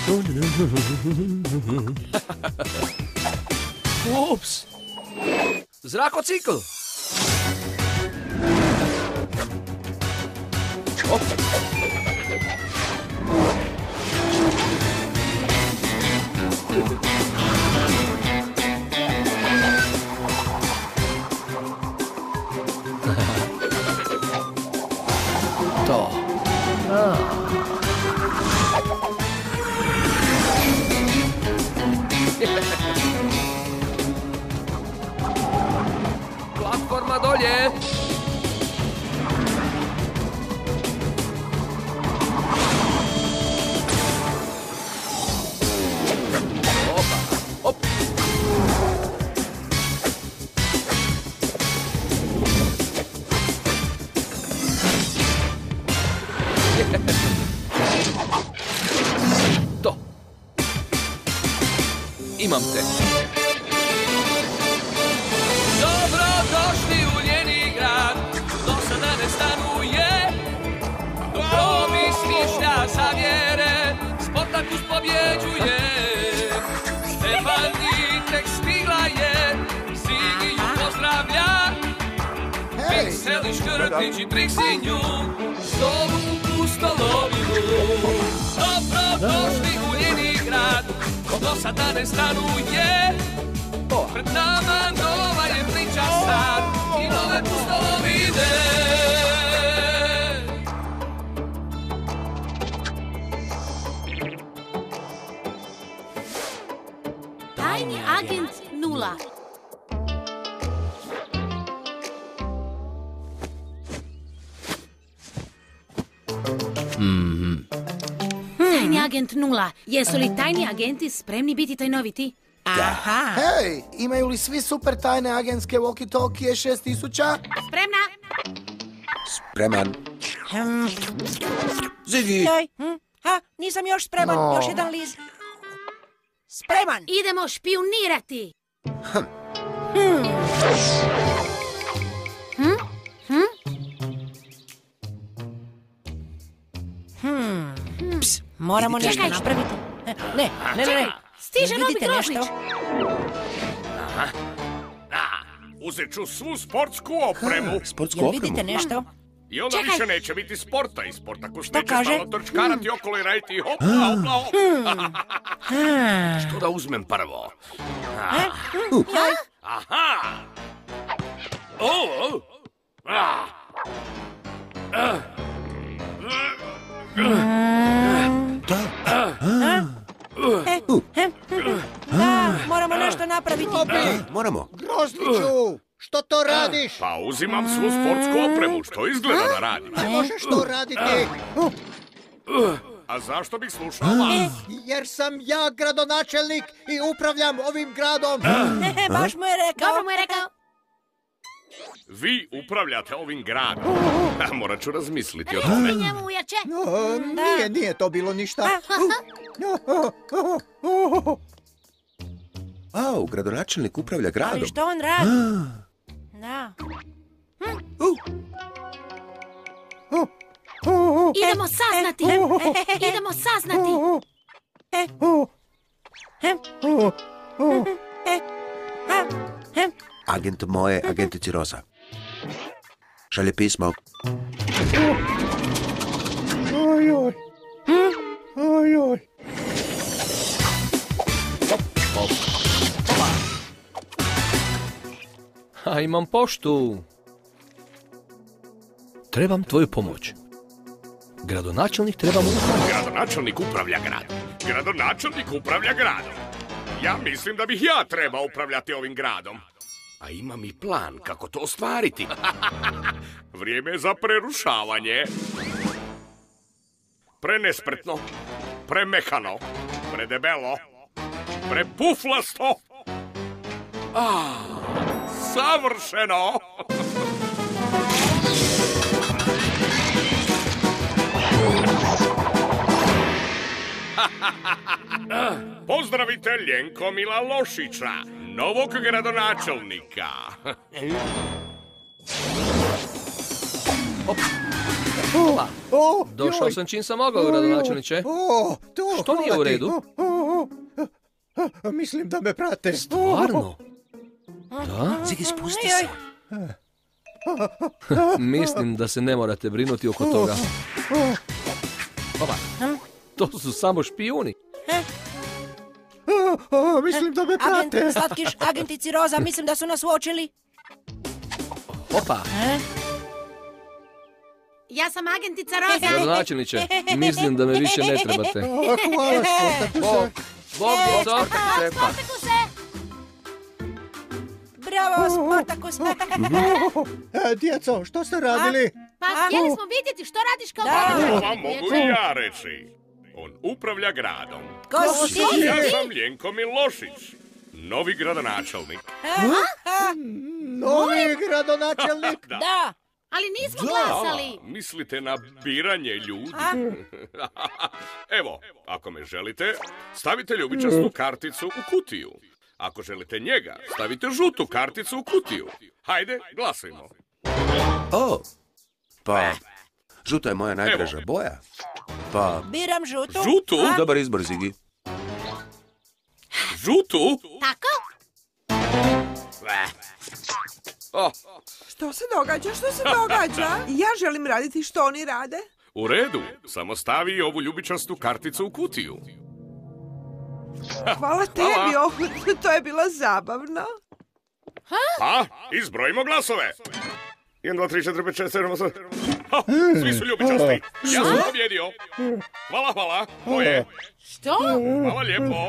Ups! Zrakocikl! Op. To. Platforma dolje! Opa, op! To! Imam te! Dobrodošli u njeni grad, do sada ne stanuje. To mi smišlja zavjere, Sportakus pobjeđuje. Stefani tek stigla je, Zigi ju pozdravlja. Pikseli, škrtić i Triksi nju, zovu u pustolovinu. Dobrodošli u njeni grad, ko do sada ne stanuje. Pred nama nova je priča sad i nove pustolovine. Tajni agent 0. Tajni agent 0. Jesu li tajni agenti spremni biti tajnoviti? Aha. Hej, imaju li svi super tajne agentske walkie-talkie 6000? Spremna? Spreman. Ziggy. Joj, nisam još spreman, No. još jedan liz. Spreman! Idemo špijunirati! Moramo nešto Čekaj. napraviti. Ne. Stiže novi Vidite grožnić! nešto? Uzet ću svu sportsku opremu. Sportsku Jel opremu. vidite nešto? I onda Čekaj. više neće biti sporta i Sportakus neće kaže? stalno trčkarati okolo i raditi hopla, hopla, hopla. Što da uzmem prvo? Joj, Aha! O! Ah! da, moramo nešto napraviti. Moramo. Grožniću, što to radiš? Pa uzimam svu sportsku opremu, što izgleda da radim. Ne možeš to raditi, A zašto bih slušao vas? jer sam ja gradonačelnik i upravljam ovim gradom. Baš mu je rekao. Dobro mu je rekao. Vi upravljate ovim gradom. Morat ću razmisliti o tome. Reci njemu, ujače. Nije to bilo ništa. Au, gradonačelnik upravlja gradom. Ali što on radi? Da. Idemo saznati! Idemo saznati! Agent moje, agentici Rosa. Šalje pismo. Ojoj. Ojoj. A imam poštu. Trebam tvoju pomoć. Gradonačelnik treba mu... Gradonačelnik upravlja gradom. Gradonačelnik upravlja gradom. Ja mislim da bih ja trebao upravljati ovim gradom. A imam i plan kako to ostvariti. Vrijeme je za prerušavanje. Prenespretno, premehano, predebelo, prepuflasto. Savršeno! Pozdravite Ljenkomila Lošića, novog gradonačelnika. Opa, došao sam čim sam mogao, gradonačelniče. Što nije u redu? Mislim da me prate. Stvarno? Da? Zigi, spusti se. Mislim da se ne morate brinuti oko toga. Opa, to su samo špijuni. Mislim da me prate. Agent Slatkiš, agentici Roza, mislim da su nas uočili. Opa, Ja sam agentica Roza. gradonačelniče, mislim da me više ne trebate. Hvala, Sportakuse. Bog, djeco. Sportakuse! Bravo, Sportakus. Djeco, što ste radili? Pa htjeli smo vidjeti što radiš kao Da. gradonačelnik. Vam mogu i ja reći. On upravlja gradom. Ko si ti? Ja sam Ljenko Milošić, novi gradonačelnik. Novi gradonačelnik? Da. Ali nismo glasali. Mislite na biranje ljudi? Evo, ako me želite, stavite ljubičastu karticu u kutiju. Ako želite njega, stavite žutu karticu u kutiju. Hajde, glasajmo. O, pa, žuta je moja najdraža boja. Pa, Biram žutu. Žutu? dobar izbor, Zigi. Žutu? Tako? Što se događa? Ja želim raditi što oni rade. U redu, samo stavi ovu ljubičastu karticu u kutiju. Hvala tebi, to je bilo zabavno. Pa, izbrojimo glasove. 1, 2, 3, 4, 5, 6, 7, 8. Svi su ljubičasti. Ja sam pobjedio. Hvala. Moje. Što? Hvala lijepo.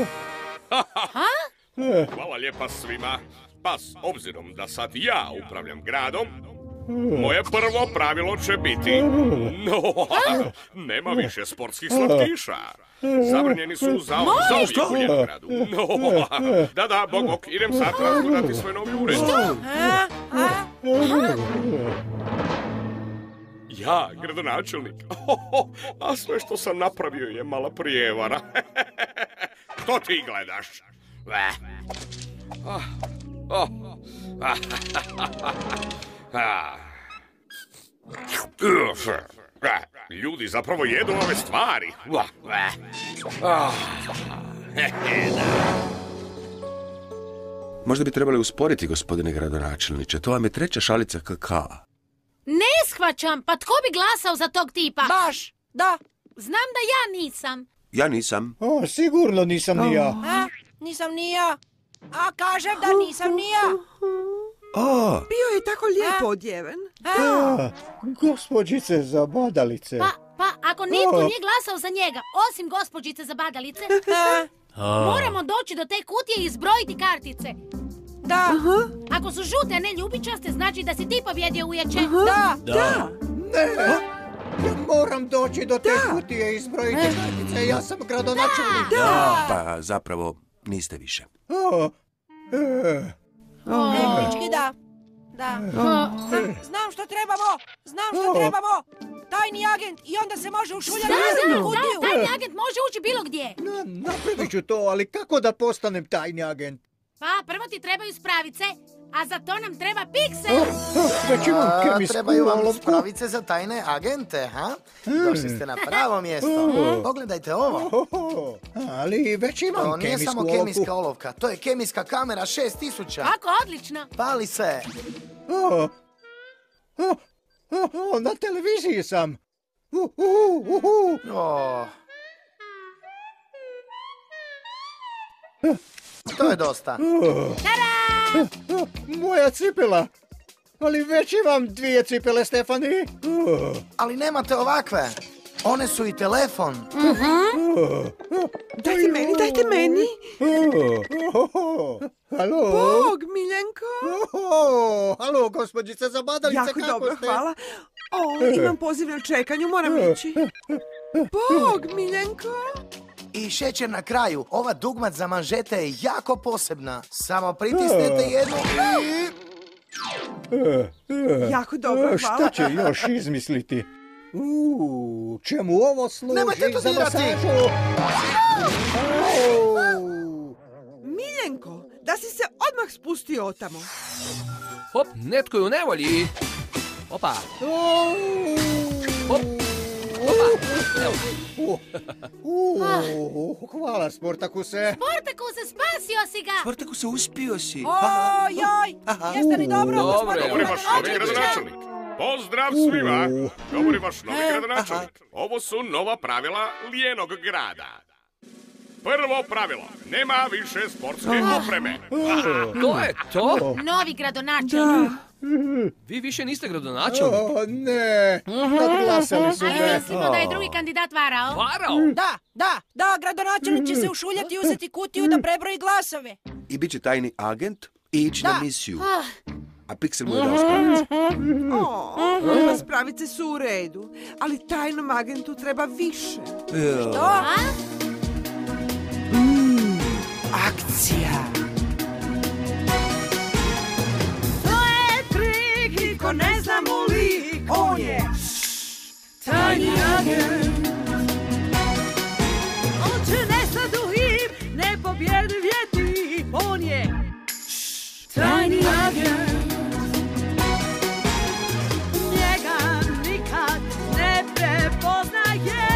Hvala lijepa svima. Pa, s obzirom da sad ja upravljam gradom, moje prvo pravilo će biti... nema više sportskih slatkiša. Zabranjeni su za uvijek u Ljenogradu. Da, Bog, idem sad razgledati svoj novi ured. Ja, gradonačelnik. A sve što sam napravio je mala prijevara. Što ti gledaš? Ljudi zapravo jedu ove stvari. Možda bi trebali usporiti, gospodine gradonačelniče. To vam je 3. šalica kakava. Ne shvaćam, pa tko bi glasao za tog tipa? Baš, da. Znam da ja nisam. Ja nisam. Sigurno nisam ni ja. Nisam ni ja. A kažem da nisam ni ja. Bio je tako lijepo odjeven. Gospođice za badalice. Pa ako nitko nije glasao za njega, osim gospođice za badalice, moramo doći do te kutije i izbrojiti kartice. Da. Ako su žute, a ne ljubičaste, znači da si ti pobjedio uječe. Da. Ne, ja moram doći do te kutije i izbrojiti kartice. Ja sam gradonačelnik. Pa zapravo niste više. Tehnički da. Znam što trebamo. Tajni agent i onda se može ušuljati u kutiju. Tajni agent može ući bilo gdje. Napravit ću to, ali kako da postanem tajni agent? Pa prvo ti trebaju spravice, a za to nam treba piksel. Već imam kemijsku Trebaju vam olovku. spravice za tajne agente, ha? Došli ste na pravo mjesto. Pogledajte ovo. Ali već imam To nije kemijsku samo olovku. kemijska olovka, to je kemijska kamera 6000. Kako odlično. Pali se. Na televiziji sam. To je dosta. Moja cipela. Ali već imam 2 cipele, Stefani. Ali nemate ovakve. One su i telefon. Dajte meni. Halo? Bog, Miljenko. Halo, gospođice za badalice, Jako kako dobro, ste? hvala. Imam poziv na čekanju, moram ići. Bog, Miljenko. I šećer na kraju. Ova dugmat za manžete je jako posebna. Samo pritisnete jednu i... Jako dobro, hvala. Šta će još izmisliti? Čemu ovo služi? Nemojte to za dirati! masažu? Miljenko, da si se odmah spustio otamo. Hop, netko je u nevolji. Opa. Hvala, Sportakuse. Sportakuse, spasio si ga! Sportakuse, uspio si. Ojoj, jeste li dobro, gospodine Govori vaš novi gradonačelnik. Pozdrav svima. Govori vaš novi gradonačelnik. Ovo su nova pravila lijenog grada. Prvo pravilo, nema više sportske opreme. To je to? Novi gradonačelnik. Vi više niste gradonačelnik. Ne, nadglasali su A me. mislimo da je drugi kandidat varao. Varao? Da, gradonačelnik će se ušuljati i uzeti kutiju da prebroji glasove. I bit će tajni agent i ići na misiju. A Pixel mu je dao spravice. Spravice su u redu, ali tajnom agentu treba više. Što? Akcija. To je trik, niko ne zna mu lik. On je tajni agent. On će nestat u hip, nepobjediv je tip. On je tajni agent. Njega nikad ne prepoznaje.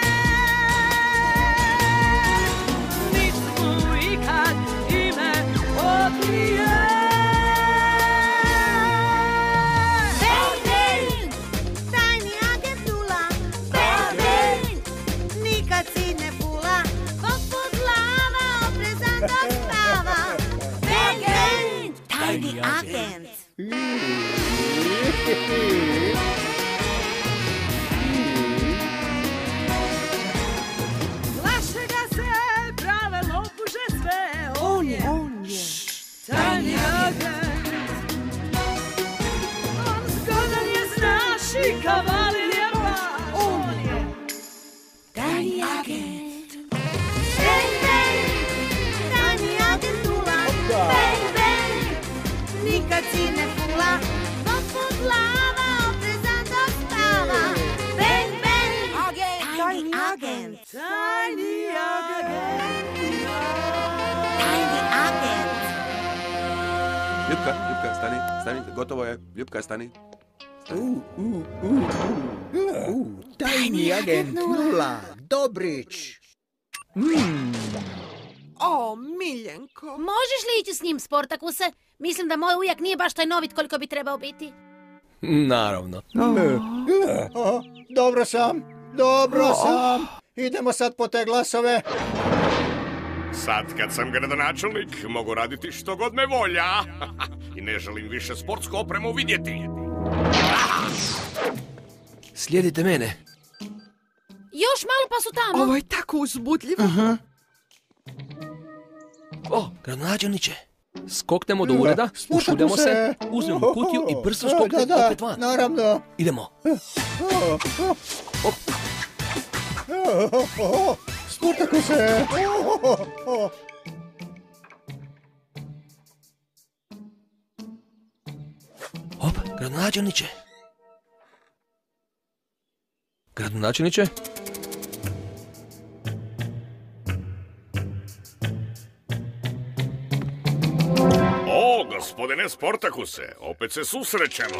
Plaše ga se, prave lopuže sve. On je tajni agent. On zgodan je, znaš, i kavalir je baš. On je tajni agent. Bang, bang, tajni agent Dula. Bang, bang, nikad si ne fula. Poput lava, oprezan do spava. Bang, bang, tajni agent. Tajni agent. Ljupka, stani, gotovo je. Ljupka, stani. Tajni agent Nula, Dobrić. O, Miljenko. Možeš li ići s njim, Sportakuse? Mislim da moj ujak nije baš tajnovit koliko bi trebao biti. Naravno. Dobro sam. Idemo sad po te glasove. Sad kad sam gradonačelnik, mogu raditi što god me volja. I ne želim više sportsku opremu vidjeti. Slijedite mene. Još malo pa su tamo. Ovo je tako uzbudljivo. O, gradonačelniče. Skoknemo do ureda, ušuljamo se, uzmemo kutiju i brzo skoknemo opet van. Naravno. Idemo. Sportakuse. Hop, gradonačelniče. Gradonačelniče? O, gospodine Sportakuse, opet se susrećemo.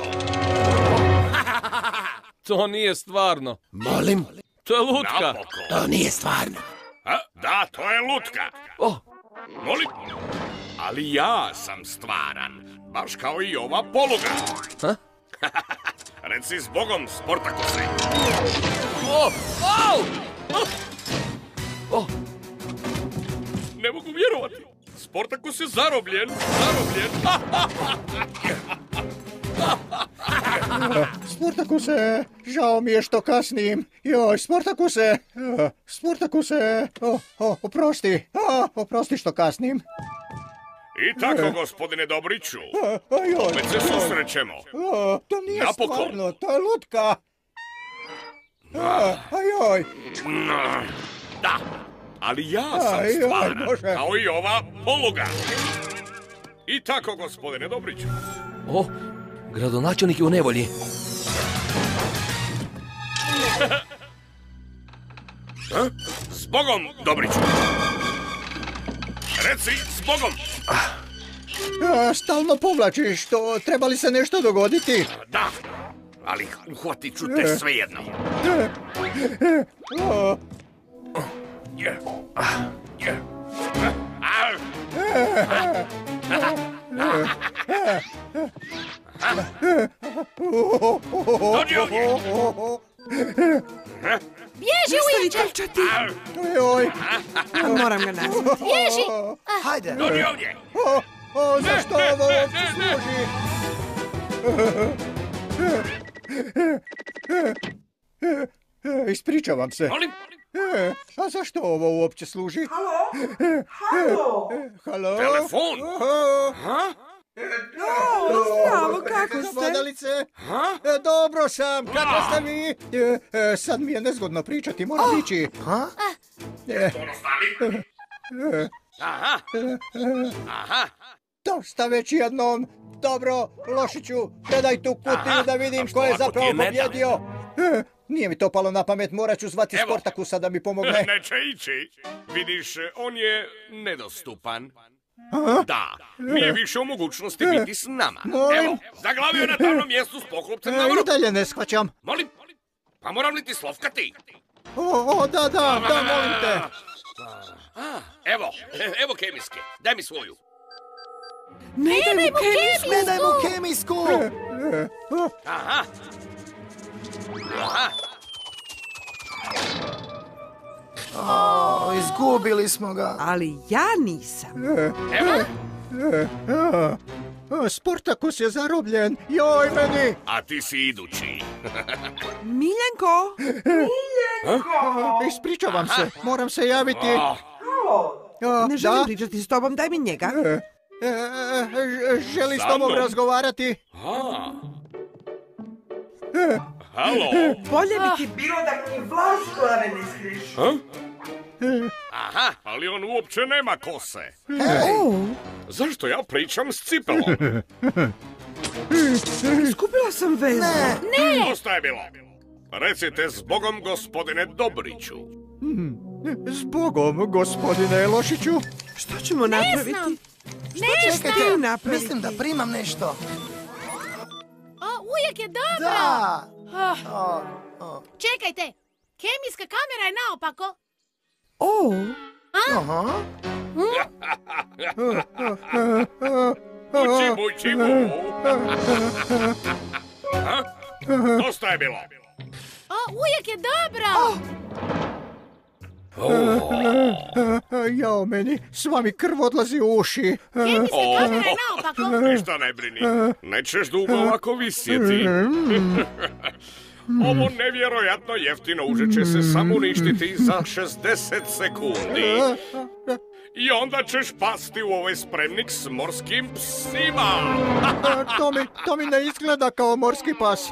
To nije stvarno. Molim? To je lutka. Napokon. To nije stvarno. Da, to je lutka. O, Molim? Ali ja sam stvaran, baš kao i ova poluga. Reci s Bogom, Sportakuse. Ne mogu vjerovati. Sportakus je zarobljen. Sportakuse, žao mi je što kasnim. Joj, Sportakuse, oprosti što kasnim. I tako, gospodine Dobriću. Opet se susrećemo. To nije Napokon. stvarno, to je lutka. Ajoj. Da, ali ja sam stvaran, kao i ova poluga. I tako, gospodine Dobriću. o, gradonačelnik je u nevolji. S Bogom, Dobriću. Reci, s Bogom. Stalno povlačiš, treba li se nešto dogoditi? Da. ali uhvatit ću te svejedno. Dođi ovdje! Bježi, ujače! Trčati. Oj, Moram ga nazvati. Bježi! Hajde. Dođi ovdje! zašto ovo uopće služi? Ispričavam se. Molim? A zašto ovo uopće služi? Halo? Telefon? Zdravo, kako ste? Vodalice? Dobro sam, kako ste vi? Sad mi je nezgodno pričati, moram ići. Aha. Aha. Dosta već jednom. Dobro, Lošiću, predaj tu kutiju da vidim ko je zapravo pobjedio. Nije mi to palo na pamet, morat ću zvati Sportakusa da mi pomogne. Neće ići. Vidiš, on je nedostupan. Da, nije više u mogućnosti biti s nama. Evo, zaglavio je na tamnom mjestu s poklopcem na vrhu. I dalje ne shvaćam. Molim? Pa moram li ti slovkati? Da, molim te. Evo kemijske, daj mi svoju. Ne daj mu kemijsku! Aha. Izgubili smo ga. Ali ja nisam. Evo. Sportakus je zarobljen. Joj, meni. A ti si idući. Miljenko! Ispričavam se, moram se javiti. Ne želim pričati s tobom, daj mi njega. Želi s tobom razgovarati? Halo? Bolje bi ti bilo da mi vlas glave ne skriš. Aha, ali on uopće nema kose. Zašto ja pričam s cipelom? Skupila sam vezu. Ne! Dosta je bilo. Recite zbogom, gospodine Dobriću. Zbogom, gospodine Lošiću. Što ćemo napraviti? Ne Što ti napraviti? Mislim da primam nešto. Ujak je dobro! Da! Čekajte, kemijska kamera je naopako. Učimu. Dosta je bilo. Ujak je dobro! Jao meni, s vami krv odlazi u uši. Kemijska kamera je naopako. Ništa ne brini. Nećeš dugo ovako visjeti. Ovo nevjerojatno jeftino uže će se samo uništiti za 60 sekundi. I onda ćeš pasti u ovaj spremnik s morskim psima. To mi ne izgleda kao morski pas.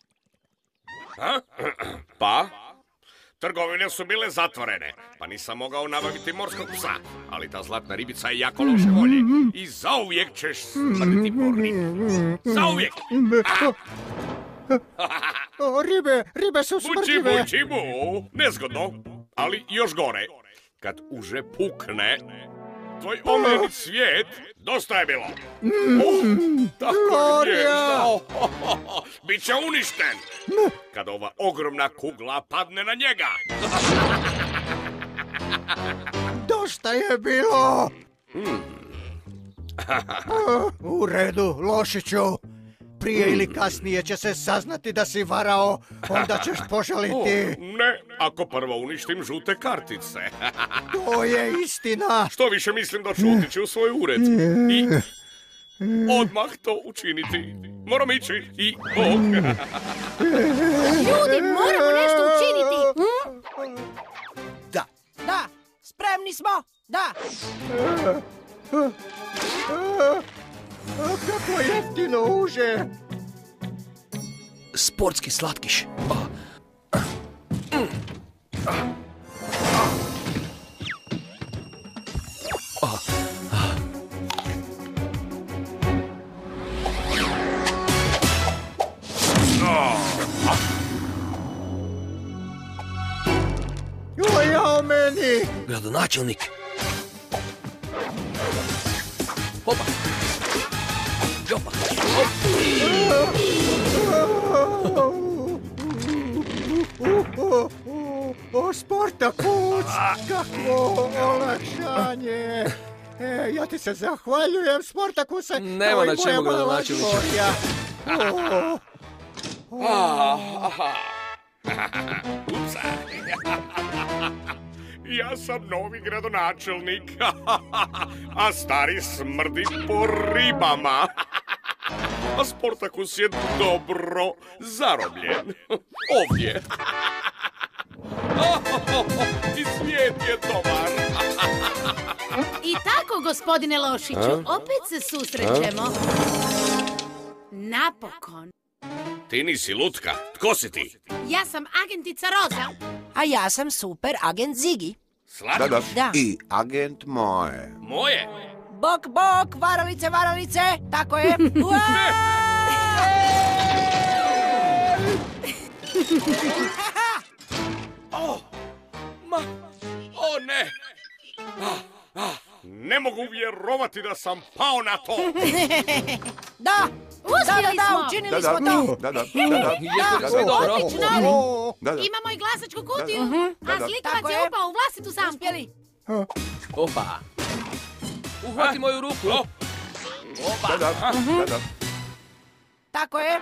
Pa? Trgovine su bile zatvorene, pa nisam mogao nabaviti morskog psa. Ali ta zlatna ribica je jako loše volje. I zauvijek ćeš smrti po ribi. Zauvijek! Ribe su smrtljive. Bučimu, nezgodno, ali još gore. Kad uže pukne, tvoj omiljeni svijet, dosta je bilo. Tako je nježno. Biće uništen. Kad ova ogromna kugla padne na njega. Dosta je bilo. U redu, Lošiću. Prije ili kasnije će se saznati da si varao, onda ćeš požaliti. Ne, ako prvo uništim žute kartice. To je istina. Što više mislim da ću otići u svoj ured. I odmah to učiniti. Moram ići i... Ljudi, moramo nešto učiniti. Da, spremni smo, da. Kako jeftino uže. Sportski slatkiš. Jao meni. Gradonačelnik. Hopa. Jopa. Hop. O, Sportakus, kakvo olakšanje. Ja ti se zahvaljujem, Sportakuse. Nema na čemu, gradonačelniče. Upsa. Ja sam novi gradonačelnik, a stari smrdi po ribama. A Sportakus je dobro zarobljen. Ovdje. I svijet je dobar. I tako, gospodine Lošiću, opet se susrećemo. Napokon. Ti nisi lutka. Tko si ti? Ja sam agentica Roza. A ja sam super agent Zigi. Slatko? Da. I agent moje. Moje? Bok, bok, varalice, varalice. Tako je. O ne! Ne mogu vjerovati da sam pao na to! Da, Uspjeli smo. učinili smo to. Jeste li sve dobro? Imamo i glasačku kutiju, a slikavac je upao u vlastitu zamku. Uspjeli. Opa. Uhvati moju ruku. Tako je.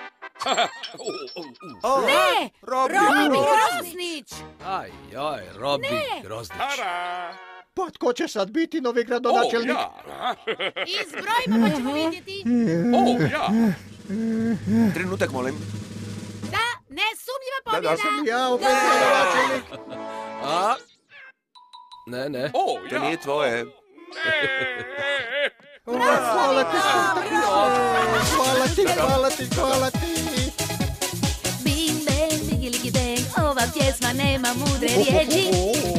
Ne! Robi Groznić! Aj, Robi Groznić. Tara! Pa tko će sad biti novi gradonačelnik? Ja! Izbrojimo pa ćemo vidjeti. Ja! Trenutak, molim. Da, nesumnjiva pobjeda. Ja opet gradonačelnik. Ne. To nije tvoje. Hvala ti, Sportakus. Hvala ti. Bing, bang, bigi, ligi, bang, ova pjesma nema mudre riječi.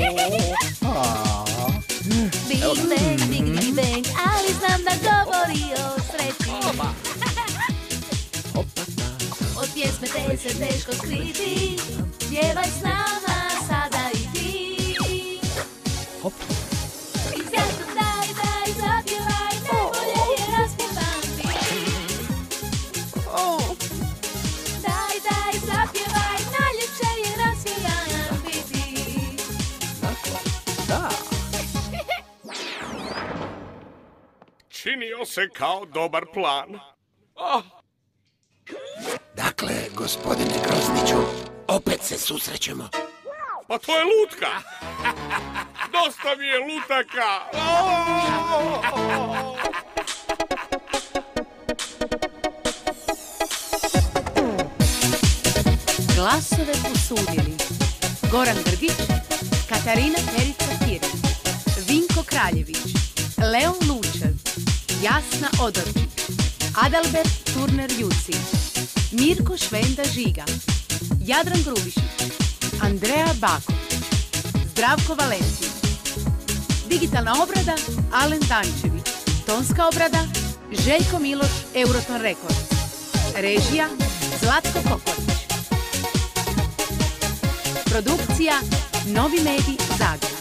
Bing, bang, bigi, ligi, bang, ali znam da govori o sreći. Od pjesme te se teško skriti, pjevaj s nama sada i ti. I zato daj, zapjevaj, najbolje je raspjevan biti. Daj, zapjevaj, najljepše je rasvijan biti. Da. Činio se kao dobar plan. Dakle, gospodine Grozniću, opet se susrećemo. Pa to je lutka! Dosta mi je lutaka! Glasove posudili Goran Grgić, Katarina Perica-Kirin, Vinko Kraljević, Leon Lučev, Jasna Odorčić, Adalbert Turner-Juci, Mirko Švenda-Žiga, Jadran Grubišić, Andreja Baković, Zdravko Valentin. Digitalna obrada Alen Dančević, tonska obrada Željko Miloš, Euroton Records. Režija Zlatko Kokorić. Produkcija Novi Medij Zagreb.